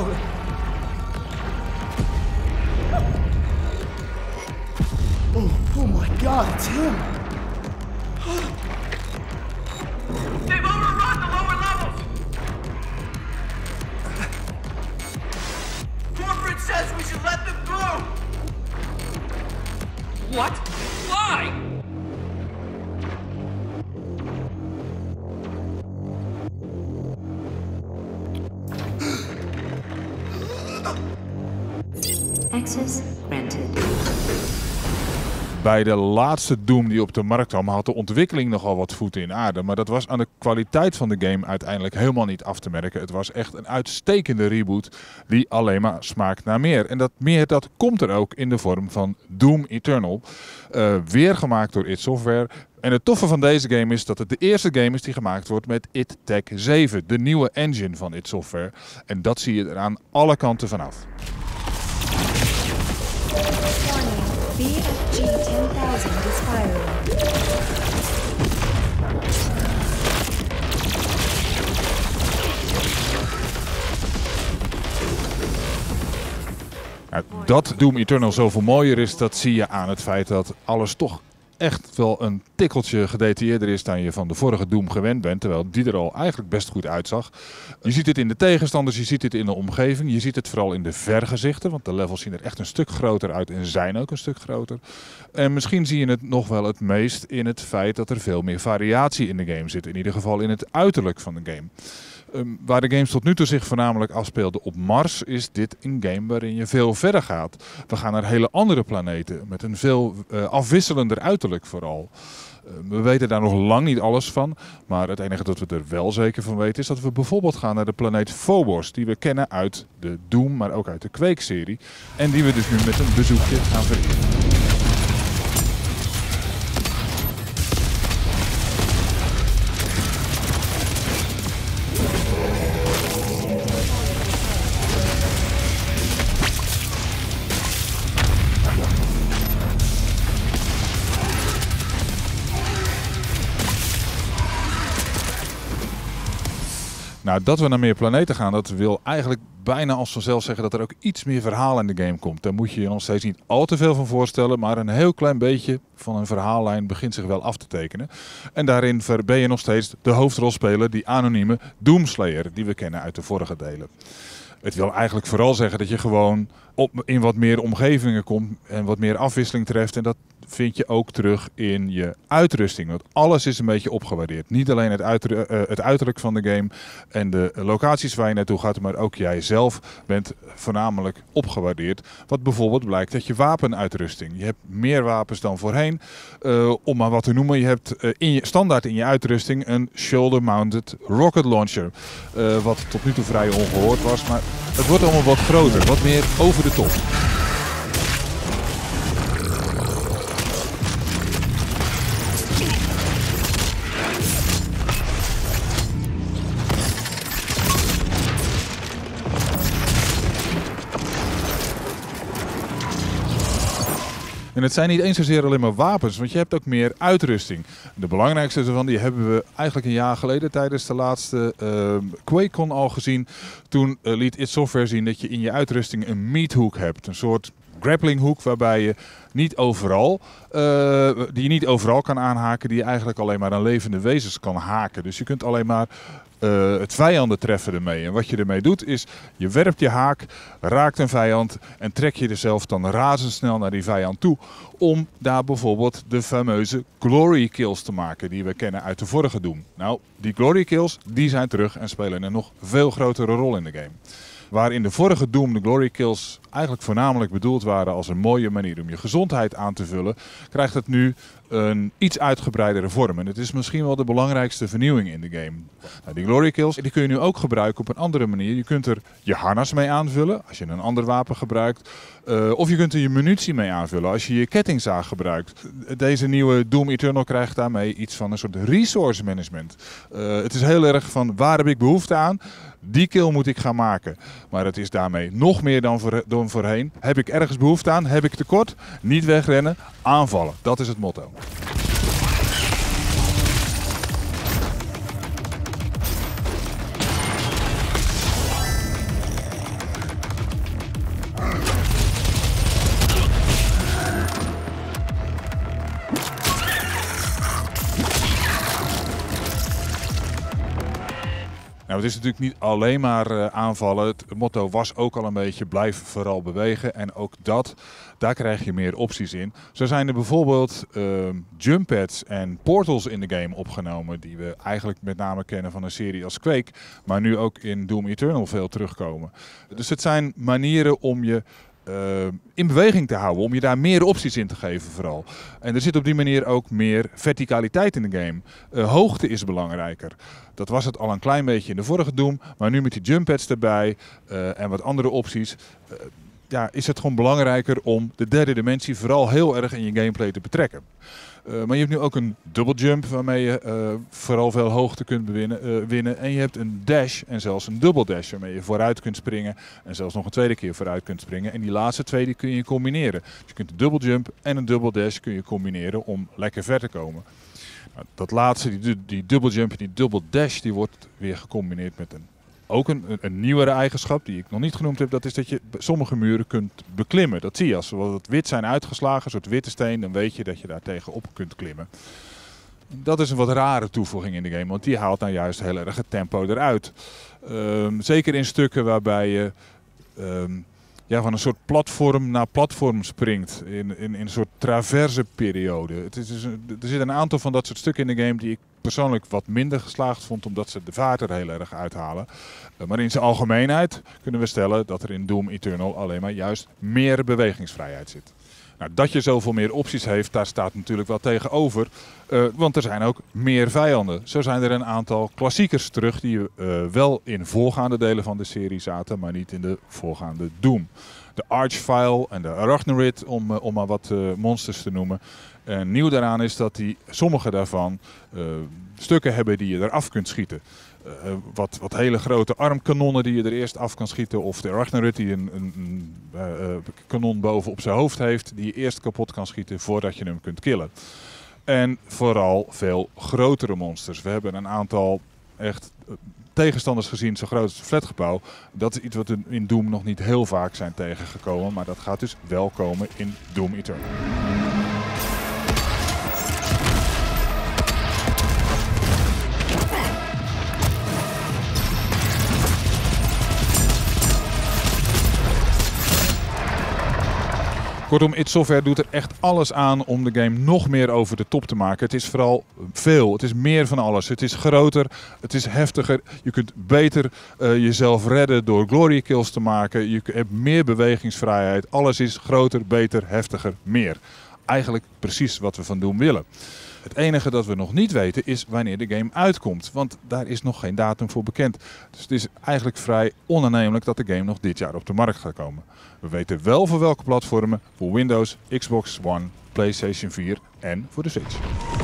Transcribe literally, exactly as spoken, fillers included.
Oh, oh my God, it's him! They've overrun the lower levels! Corporate says we should let them through! What? Why? Access granted. Bij de laatste Doom die op de markt kwam had de ontwikkeling nogal wat voeten in aarde. Maar dat was aan de kwaliteit van de game uiteindelijk helemaal niet af te merken. Het was echt een uitstekende reboot die alleen maar smaakt naar meer. En dat meer dat komt er ook in de vorm van Doom Eternal. Uh, weer gemaakt door id Software. En het toffe van deze game is dat het de eerste game is die gemaakt wordt met id Tech zeven. De nieuwe engine van id Software. En dat zie je er aan alle kanten vanaf. B F G ten thousand is firing. Nou, dat Doom Eternal zoveel mooier is, dat zie je aan het feit dat alles toch echt wel een tikkeltje gedetailleerder is dan je van de vorige Doom gewend bent. Terwijl die er al eigenlijk best goed uitzag. Je ziet het in de tegenstanders, je ziet het in de omgeving. Je ziet het vooral in de vergezichten, want de levels zien er echt een stuk groter uit en zijn ook een stuk groter. En misschien zie je het nog wel het meest in het feit dat er veel meer variatie in de game zit. In ieder geval in het uiterlijk van de game. Um, waar de games tot nu toe zich voornamelijk afspeelden op Mars, is dit een game waarin je veel verder gaat. We gaan naar hele andere planeten met een veel uh, afwisselender uiterlijk vooral. Uh, we weten daar nog lang niet alles van, maar het enige dat we er wel zeker van weten is dat we bijvoorbeeld gaan naar de planeet Phobos, die we kennen uit de Doom, maar ook uit de Quake-serie. En die we dus nu met een bezoekje gaan vereren. Nou, dat we naar meer planeten gaan, dat wil eigenlijk bijna als vanzelf zeggen dat er ook iets meer verhaal in de game komt. Daar moet je je nog steeds niet al te veel van voorstellen, maar een heel klein beetje van een verhaallijn begint zich wel af te tekenen. En daarin ben je nog steeds de hoofdrolspeler, die anonieme Doomslayer, die we kennen uit de vorige delen. Het wil eigenlijk vooral zeggen dat je gewoon op, in wat meer omgevingen komt en wat meer afwisseling treft. En dat vind je ook terug in je uitrusting. Want alles is een beetje opgewaardeerd. Niet alleen het, uiter, uh, het uiterlijk van de game en de locaties waar je naartoe gaat, maar ook jij zelf bent voornamelijk opgewaardeerd. Wat bijvoorbeeld blijkt dat je wapenuitrusting. Je hebt meer wapens dan voorheen. Uh, om maar wat te noemen, je hebt uh, in je, standaard in je uitrusting een shoulder-mounted rocket launcher. Uh, wat tot nu toe vrij ongehoord was, maar het wordt allemaal wat groter, wat meer over de top. En het zijn niet eens zozeer alleen maar wapens, want je hebt ook meer uitrusting. De belangrijkste ervan die hebben we eigenlijk een jaar geleden tijdens de laatste uh, QuakeCon al gezien. Toen uh, liet id Software zien dat je in je uitrusting een meathook hebt. Een soort grapplinghoek waarbij je niet overal, uh, die je niet overal kan aanhaken, die je eigenlijk alleen maar aan levende wezens kan haken. Dus je kunt alleen maar Uh, het vijanden treffen ermee. En wat je ermee doet is, je werpt je haak, raakt een vijand en trek je er zelf dan razendsnel naar die vijand toe. Om daar bijvoorbeeld de fameuze glory kills te maken die we kennen uit de vorige Doom. Nou, die glory kills die zijn terug en spelen een nog veel grotere rol in de game. Waar in de vorige Doom de glory kills eigenlijk voornamelijk bedoeld waren als een mooie manier om je gezondheid aan te vullen, krijgt het nu een iets uitgebreidere vorm. En het is misschien wel de belangrijkste vernieuwing in de game. Nou, die glory kills die kun je nu ook gebruiken op een andere manier. Je kunt er je harnas mee aanvullen als je een ander wapen gebruikt. Uh, of je kunt er je munitie mee aanvullen als je je kettingzaag gebruikt. Deze nieuwe Doom Eternal krijgt daarmee iets van een soort resource management. Uh, het is heel erg van waar heb ik behoefte aan? Die kill moet ik gaan maken. Maar het is daarmee nog meer dan, voor, dan voorheen. Heb ik ergens behoefte aan? Heb ik tekort? Niet wegrennen, aanvallen. Dat is het motto. het is natuurlijk niet alleen maar uh, aanvallen. Het motto was ook al een beetje blijf vooral bewegen. En ook dat, daar krijg je meer opties in. Zo zijn er bijvoorbeeld uh, jump pads en portals in de game opgenomen. Die we eigenlijk met name kennen van een serie als Quake. Maar nu ook in Doom Eternal veel terugkomen. Dus het zijn manieren om je Uh, in beweging te houden, om je daar meer opties in te geven vooral. En er zit op die manier ook meer verticaliteit in de game. Uh, hoogte is belangrijker. Dat was het al een klein beetje in de vorige Doom, maar nu met die jump pads erbij uh, en wat andere opties, uh, ja, is het gewoon belangrijker om de derde dimensie vooral heel erg in je gameplay te betrekken. Uh, maar je hebt nu ook een double jump waarmee je uh, vooral veel hoogte kunt bewinnen, uh, winnen. En je hebt een dash en zelfs een double dash waarmee je vooruit kunt springen. En zelfs nog een tweede keer vooruit kunt springen. En die laatste twee die kun je combineren. Dus je kunt een double jump en een double dash kun je combineren om lekker ver te komen. Nou, dat laatste, die, die double jump en die double dash, die wordt weer gecombineerd met een Ook een, een nieuwere eigenschap die ik nog niet genoemd heb, dat is dat je sommige muren kunt beklimmen. Dat zie je als ze wat wit zijn uitgeslagen, een soort witte steen, dan weet je dat je daar tegenop kunt klimmen. Dat is een wat rare toevoeging in de game, want die haalt nou juist heel erg het tempo eruit. Um, zeker in stukken waarbij je um, ja, van een soort platform naar platform springt in, in, in een soort traverse periode. Het is dus een, er zit een aantal van dat soort stukken in de game die ik persoonlijk wat minder geslaagd vond, omdat ze de vaart er heel erg uithalen. Uh, maar in zijn algemeenheid kunnen we stellen dat er in Doom Eternal alleen maar juist meer bewegingsvrijheid zit. Nou, dat je zoveel meer opties heeft, daar staat natuurlijk wel tegenover. Uh, want er zijn ook meer vijanden. Zo zijn er een aantal klassiekers terug die uh, wel in voorgaande delen van de serie zaten, maar niet in de voorgaande Doom. De Archvile en de Arachnoid, om, uh, om maar wat uh, monsters te noemen. En nieuw daaraan is dat die, sommige daarvan uh, stukken hebben die je eraf kunt schieten. Uh, wat, wat hele grote armkanonnen die je er eerst af kan schieten. Of de Arachnoid die een, een, een uh, kanon boven op zijn hoofd heeft. Die je eerst kapot kan schieten voordat je hem kunt killen. En vooral veel grotere monsters. We hebben een aantal echt uh, tegenstanders gezien zo groot als het flatgebouw. Dat is iets wat we in Doom nog niet heel vaak zijn tegengekomen. Maar dat gaat dus wel komen in Doom Eternal. Kortom, id Software doet er echt alles aan om de game nog meer over de top te maken. Het is vooral veel, het is meer van alles. Het is groter, het is heftiger. Je kunt beter uh, jezelf redden door glory kills te maken. Je hebt meer bewegingsvrijheid. Alles is groter, beter, heftiger, meer. Eigenlijk precies wat we van Doom willen. Het enige dat we nog niet weten is wanneer de game uitkomt. Want daar is nog geen datum voor bekend. Dus het is eigenlijk vrij onaannemelijk dat de game nog dit jaar op de markt gaat komen. We weten wel voor welke platformen. Voor Windows, Xbox One, PlayStation vier en voor de Switch.